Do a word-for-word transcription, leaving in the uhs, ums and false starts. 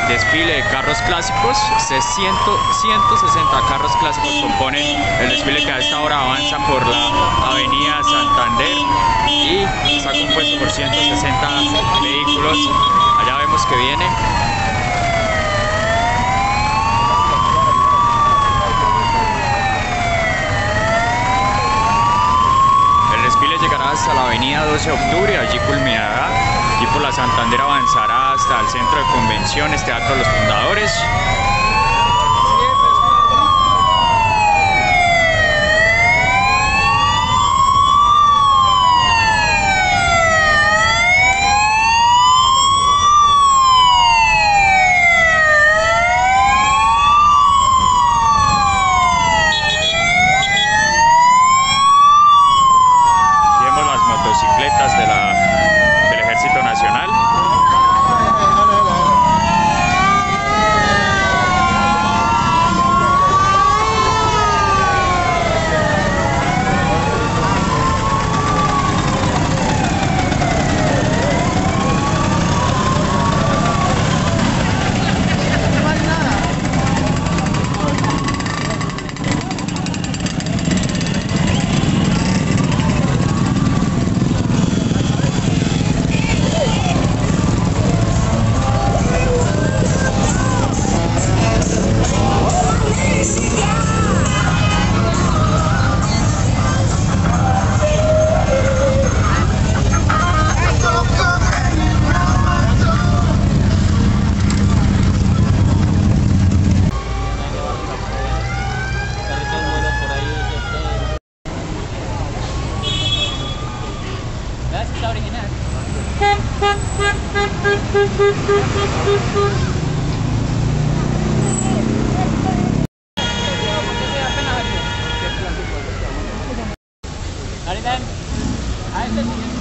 desfile de carros clásicos. Este ciento sesenta carros clásicos componen el desfile que a esta hora avanza por la avenida Santander y está compuesto por ciento sesenta vehículos. Allá vemos que viene. El desfile llegará hasta la avenida doce de octubre, allí culminará. Y por la Santander avanzará hasta el centro de convenciones, Teatro de los Fundadores. Vemos las motocicletas de la del Ejército Nacional. A este